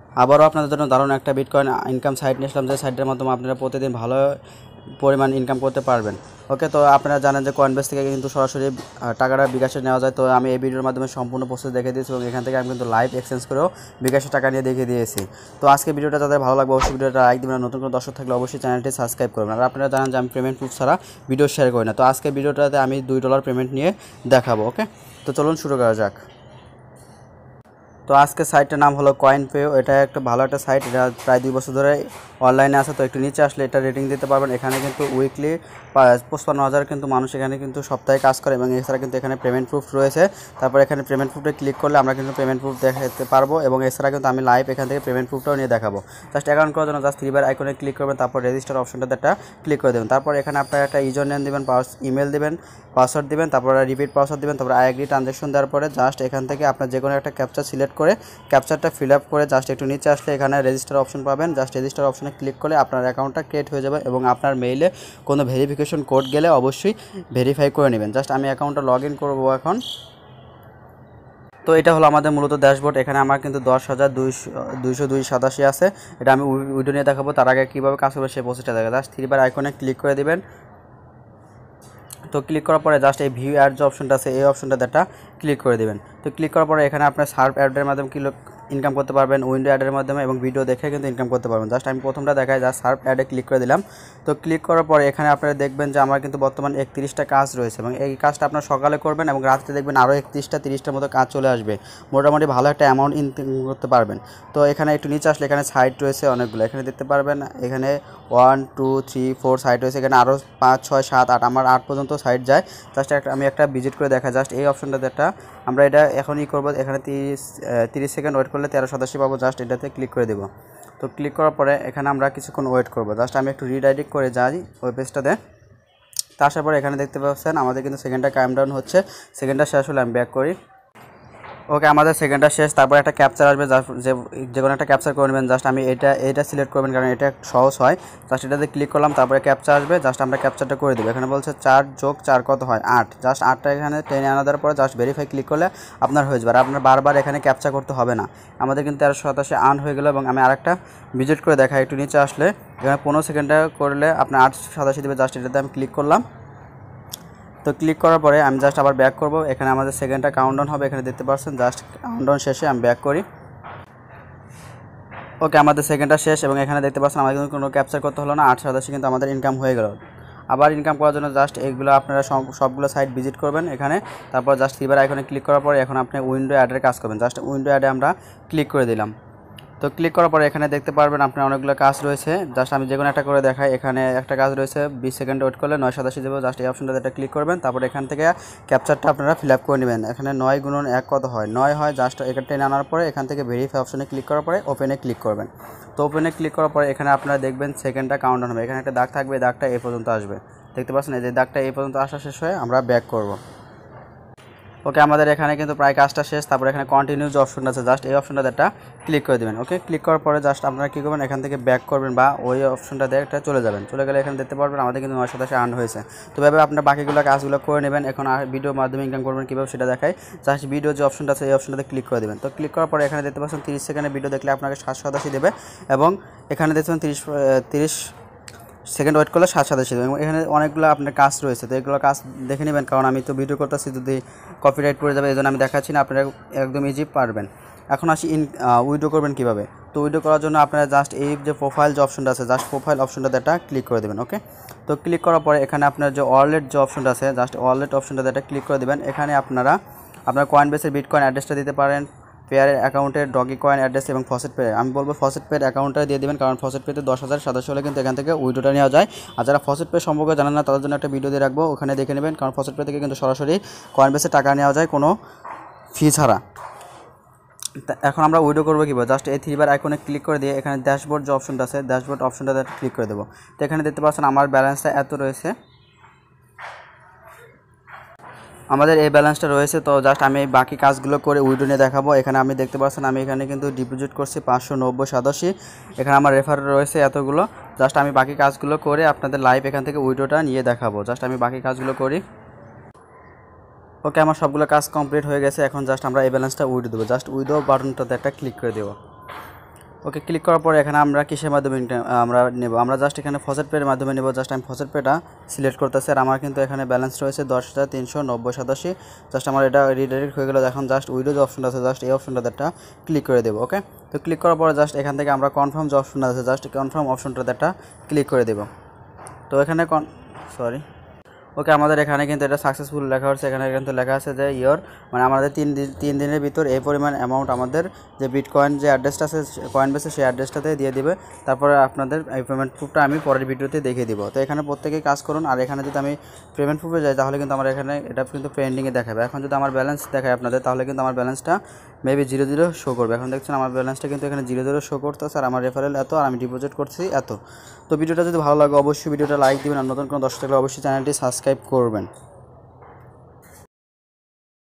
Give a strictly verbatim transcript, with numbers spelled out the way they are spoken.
আবারও আপনাদের জন্য দারুণ একটা বিটকয়েন ইনকাম সাইট নিয়ে আসলাম, যে সাইটের মাধ্যমে আপনারা প্রতিদিন ভালো পরিমাণ ইনকাম করতে পারবেন। ওকে, তো আপনারা জানেন যে কয়েনবেস থেকে কিন্তু সরাসরি টাকাটা বিকাশে নেওয়া যায়। তো আমি এই ভিডিওর মাধ্যমে সম্পূর্ণ প্রসেস দেখে দিয়েছি এবং এখান থেকে আমি কিন্তু লাইভ এক্সচেঞ্জ করেও বিকাশে টাকা নিয়ে দেখিয়ে দিয়েছি। তো আজকে ভিডিওটা যাদের ভালো লাগবে অবশ্যই ভিডিওটা লাইক দিবেন, নতুন কোনো দর্শক থাকলে অবশ্যই চ্যানেলটি সাবস্ক্রাইব করবেন। আর আপনারা জানেন যে আমি পেমেন্ট প্রুফ ছাড়া ভিডিও শেয়ার করি না। তো আজকে ভিডিওটাতে আমি দুই ডলার পেমেন্ট নিয়ে দেখাবো। ওকে, তো চলুন শুরু করা যাক। তো আজকে সাইটটার নাম হলো কয়েন পে। এটা একটা ভালো একটা সাইট, এটা প্রায় দুই বছর ধরে অনলাইনে আছে। তো একটু নিচে আসলে এটা রেটিং দিতে পারবেন। এখানে কিন্তু উইকলি পঁচপান্ন হাজার কিন্তু মানুষ এখানে কিন্তু সপ্তাহে কাজ করে এবং এছাড়া কিন্তু এখানে পেমেন্ট প্রুফ রয়েছে। তারপর এখানে পেমেন্ট প্রুফে ক্লিক করলে আমরা কিন্তু পেমেন্ট প্রুফ দেখাতে পারবো এবং এছাড়া কিন্তু আমি লাইভ এখান থেকে পেমেন্ট প্রুফটাও নিয়ে দেখাবো। জাস্ট অ্যাকাউন্ট করার জন্য জাস্ট থ্রিবার আইকনে ক্লিক করবেন, তারপর রেজিস্টার অপশনটাতে একটা ক্লিক করে দেবেন। তারপর এখানে আপনার একটা ইউজার নেম দেবেন, ইমেল দেবেন, পাসওয়ার্ড দিবেন, তারপর রিপিট পাসওয়ার্ড দিবেন, তারপর আই এগ্রি ট্রানজ্যাকশন দেওয়ার পরে জাস্ট এখান থেকে আপনার যে কোনো একটা ক্যাপচা সিলেক্ট করে ক্যাপচারটা ফিল আপ করে জাস্ট একটু নিচে আসলে এখানে রেজিস্টার অপশন পাবেন। জাস্ট রেজিস্টার অপশনে ক্লিক করলে আপনার অ্যাকাউন্টটা ক্রিয়েট হয়ে যাবে এবং আপনার মেইলে কোনো ভেরিফিকেশন কোড গেলে অবশ্যই ভেরিফাই করে নেবেন। জাস্ট আমি অ্যাকাউন্টটা লগ ইন করবো এখন। তো এটা হলো আমাদের মূলত ড্যাশবোর্ড। এখানে আমার কিন্তু দশ হাজার দুইশো দুইশো দুই সাতাশি আছে। এটা আমি উইডো নিয়ে দেখাবো, তার আগে কীভাবে কাজ হবে সেই প্রসেসটা দেখা। জাস্ট থ্রিবার আইকনে ক্লিক করে দেবেন। তো ক্লিক করার পরে জাস্ট এই ভিউ অ্যাড যে অপশনটা আছে এই অপশনটাতে একটা ক্লিক করে দেবেন। তো ক্লিক করার পরে এখানে আপনার সার্ভ অ্যাডের মাধ্যমে কিলো ইনকাম করতে পারবেন, উইন্ডো অ্যাডের মাধ্যমে এবং ভিডিও দেখে কিন্তু ইনকাম করতে পারবেন। জাস্ট আমি প্রথমটা দেখাই, জাস্ট সার্ভ অ্যাডে ক্লিক করে দিলাম। তো ক্লিক করার পরে এখানে আপনারা দেখবেন যে আমার কিন্তু বর্তমান একত্রিশটা কাজ রয়েছে এবং এই কাজটা আপনার সকালে করবেন এবং রাত্রে দেখবেন আরও একত্রিশটা তিরিশটার মতো কাজ চলে আসবে। মোটামুটি ভালো একটা অ্যামাউন্ট ইনকাম করতে পারবেন। তো এখানে একটু নিচে আসলে এখানে সাইট রয়েছে অনেকগুলো, এখানে দেখতে পারবেন এখানে one two three four site রয়েছে। এখানে আরও পাঁচ ছয় সাত আট আমার আট পর্যন্ত সাইট যায়। জাস্ট একটা আমি একটা ভিজিট করে দেখা। জাস্ট এই অপশনটাতে একটা আমরা এটা এখন ই করবো, এখানে তিরিশ তিরিশ সেকেন্ড ওয়েট করলে তেরো সাতাশি পাবো। জাস্ট এটাতে ক্লিক করে দেবো। তো ক্লিক করার পরে এখানে আমরা কিছুক্ষণ ওয়েট করবো। জাস্ট আমি একটু রিডাইরেক্ট করে যাই ওই পেজটাতে। তা আসার পরে এখানে দেখতে পাচ্ছেন আমাদের কিন্তু সেকেন্ডটা কাউন্ট ডাউন হচ্ছে। সেকেন্ডটা শেষ হলে আমি ব্যাক করি। ওকে, আমাদের সেকেন্ডটা শেষ। তারপর একটা ক্যাপচার আসবে, যে যে কোনো একটা ক্যাপচার করে নেবেন। জাস্ট আমি এটা এটা সিলেক্ট করবেন কারণ এটা সহজ হয়। জাস্ট এটাতে ক্লিক করলাম, তারপরে ক্যাপচার আসবে। জাস্ট আমরা ক্যাপচারটা করে দেবো। এখানে বলছে চার যোগ চার কত হয়, আট। জাস্ট আটটা এখানে টেনে আনা দেওয়ার পরে জাস্ট ভেরিফাই ক্লিক করলে আপনার হয়ে যাবে। আর আপনার বারবার এখানে ক্যাপচার করতে হবে না। আমাদের কিন্তু তেরোশো সাতাশি আর্ন হয়ে গেলো এবং আমি আরেকটা ভিজিট করে দেখাই। একটু নিচে আসলে এখানে পনেরো সেকেন্ডটা করলে আপনার আটশো সাতাশি দেবে। জাস্ট এটাতে আমি ক্লিক করলাম। তো ক্লিক করার পরে আমি জাস্ট আবার ব্যাক করব। এখানে আমাদের সেকেন্ডটা কাউন্টডাউন হবে, এখানে দেখতে পাচ্ছেন। জাস্ট কাউন্টডাউন শেষে আমি ব্যাক করি। ওকে, আমাদের সেকেন্ডটা শেষ এবং এখানে দেখতে পাচ্ছেন আমাদের কিন্তু কোনো ক্যাপচার করতে হলো না। আট সাতাশি কিন্তু আমাদের ইনকাম হয়ে গেল। আবার ইনকাম করার জন্য জাস্ট এইগুলো আপনারা সবগুলো সাইট ভিজিট করবেন এখানে। তারপর জাস্ট থ্রিবার আইকনে ক্লিক করার পরে এখন আপনি উইন্ডো অ্যাডের কাজ করবেন। জাস্ট উইন্ডো অ্যাডে আমরা ক্লিক করে দিলাম। তো ক্লিক করার পরে এখানে দেখতে পারবেন আপনার অনেকগুলো কাজ রয়েছে। জাস্ট আমি যে কোনো একটা করে দেখাই। এখানে একটা কাজ রয়েছে, বিশ সেকেন্ড ওয়েট করলে নয় সাতাশি দেবো। জাস্ট এই অপশনটাতে একটা ক্লিক করবেন। তারপর এখান থেকে ক্যাপচারটা আপনারা ফিল আপ করে নেবেন। এখানে নয় গুণন এক কত হয়, নয় হয়। জাস্ট এখানে টেনে আনার পরে এখান থেকে ভেরিফাই অপশনে ক্লিক করার পরে ওপেনে ক্লিক করবেন। তো ওপেনে ক্লিক করার পরে এখানে আপনারা দেখবেন সেকেন্ডটা কাউন্ট ডাউন হবে। এখানে একটা দাগ থাকবে, এই দাগটা এই পর্যন্ত আসবে। দেখতে পাচ্ছেন এই যে দাগটা এই পর্যন্ত আসা শেষ হয়ে আমরা ব্যাক করব। ওকে, আমাদের এখানে কিন্তু প্রায় কাজটা শেষ। তারপর এখানে কন্টিনিউ যে অপশনটা আছে জাস্ট এই অপশনটাতে একটা ক্লিক করে দেবেন। ওকে, ক্লিক করার পরে জাস্ট আপনারা কী করবেন, এখান থেকে ব্যাক করবেন বা ওই অপশনটাতে একটা চলে যাবেন। চলে গেলে এখানে দেখতে পারবেন আমাদের কিন্তু নয় সাতাশে আর্ন হয়েছে। তো ভাবে আপনার বাকিগুলো কাজগুলো করে নেবেন। এখন ভিডিওর মাধ্যমে ইনকাম করবেন কীভাবে সেটা দেখাই। জাস্ট ভিডিও যে অপশনটা আছে এই অপশনটাতে ক্লিক করে দেবেন। তো ক্লিক করার পরে এখানে দেখতে পাচ্ছেন তিরিশ সেকেন্ডের ভিডিও দেখলে আপনাকে সাতশো সাতাশি দেবে এবং এখানে দেখছেন তিরিশ তিরিশ সেকেন্ড ওয়েট করলে সাত সাতাশি দেবে এবং এখানে অনেকগুলো আপনার কাজ রয়েছে। তো এগুলো কাজ দেখে নেবেন কারণ আমি তো ভিডিও করতেছি, যদি কপিরাইট পড়ে যাবে এই জন্য আমি দেখাচ্ছি না। আপনারা একদম ইজি পারবেন। এখন আসি ইন উইড্রো করবেন কীভাবে। তো উইড্রো করার জন্য আপনারা জাস্ট এই যে প্রোফাইল যে অপশনটা আছে জাস্ট প্রোফাইল অপশনটাতে একটা ক্লিক করে দেবেন। ওকে, তো ক্লিক করার পরে এখানে আপনার যে ওয়ালেট যে অপশনটা আছে জাস্ট ওয়ালেট অপশনটাতে একটা ক্লিক করে দেবেন। এখানে আপনারা আপনার কয়েনবেসের বিটকয়েন অ্যাড্রেসটা দিতে পারেন, পেয়ারের অ্যাকাউন্টের ডগি কয়েন অ্যাড্রেস এবং ফসেট পে। আমি বলবো ফসেট পের অ্যাকাউন্টটা দিয়ে দেবেন কারণ ফসেট পেতে দশ হাজার সদস্য হলে কিন্তু এখান থেকে উইড্রোটা নেওয়া যায়। আর যারা ফসেট পে সম্পর্কে জানেন না তাদের জন্য একটা ভিডিও দিয়ে রাখবো, ওখানে দেখে নেবেন কারণ ফসেট পে থেকে কিন্তু সরাসরি কয়েনবেসে টাকা নেওয়া যায় কোনো ফি ছাড়া। এখন আমরা উইড্রো করবো কীভাবে, জাস্ট এই থ্রিবার আইকনে ক্লিক করে দিয়ে এখানে ড্যাশবোর্ড যে অপশনটা আছে ড্যাশবোর্ড অপশনটাতে ক্লিক করে দেবো। তো এখানে দেখতে পাচ্ছেন আমার ব্যালেন্সটা এত রয়েছে, আমাদের এই ব্যালেন্সটা রয়েছে। তো জাস্ট আমি বাকি কাজগুলো করে উইড্রো নিয়ে দেখাবো। এখানে আমি দেখতে পাচ্ছেন আমি এখানে কিন্তু ডিপোজিট করছি পাঁচশো নব্বই সাতাশি। এখানে আমার রেফার রয়েছে এতগুলো। জাস্ট আমি বাকি কাজগুলো করে আপনাদের লাইভ এখান থেকে উইড্রোটা নিয়ে দেখাবো। জাস্ট আমি বাকি কাজগুলো করি। ওকে, আমার সবগুলো কাজ কমপ্লিট হয়ে গেছে। এখন জাস্ট আমরা এই ব্যালেন্সটা উইড্রো দেবো। জাস্ট উইড্রো বাটনটাতে একটা ক্লিক করে দেবো। ওকে ক্লিক করার পরে এখানে আমরা কিসের মাধ্যমে আমরা নেব, আমরা জাস্ট এখানে ফসেট পের মাধ্যমে নেব। জাস্ট আমি ফসেট পেটা সিলেক্ট করতেছি, আর আমার কিন্তু এখানে ব্যালেন্স রয়েছে দশ হাজার তিনশো নব্বই সাতাশি। জাস্ট আমার এটা রিডাইরেক্ট হয়ে গেল। এখন জাস্ট উইডো যে অপশনটা আছে জাস্ট এই অপশনটাতে একটা ক্লিক করে দেবো। ওকে, তো ক্লিক করার পরে জাস্ট এখান থেকে আমরা কনফার্ম যে অপশনটা আছে জাস্ট কনফার্ম অপশনটাতে একটা ক্লিক করে দেবো। তো এখানে কন সরি ওকে, আমাদের এখানে কিন্তু এটা সাকসেসফুল লেখা হচ্ছে। এখানে কিন্তু লেখা আছে যে ইয়োর মানে আমাদের তিন দিন তিন দিনের ভিতর এই পরিমাণ অ্যামাউন্ট আমাদের যে বিটকয়েন যে অ্যাড্রেসটা আছে কয়েন বেসে সেই অ্যাড্রেসটাতে দিয়ে দিবে। তারপরে আপনাদের এই পেমেন্ট প্রুফটা আমি পরের ভিডিওতে দেখিয়ে দিব। তো এখানে প্রত্যেকেই কাজ করুন। আর এখানে যদি আমি পেমেন্ট প্রুফে যাই তাহলে কিন্তু আমার এখানে এটা কিন্তু পেন্ডিংয়ে দেখাবে। এখন যদি আমার ব্যালেন্স দেখায় আপনাদের তাহলে কিন্তু আমার ব্যালেন্সটা মেবি জিরো জিরো শো করবে। এখন দেখছেন আমার ব্যালেন্সটা কিন্তু এখানে জিরো জিরো শো করতেছে, আর আমার রেফারেল এত, আর আমি ডিপোজিট করছি এত। তো ভিডিওটা যদি ভালো লাগে অবশ্যই ভিডিওটা লাইক দিবেন, আর নতুন কোনো দর্শক থাকলে অবশ্যই চ্যানেলটি সাবস্ক্রাইব করবেন।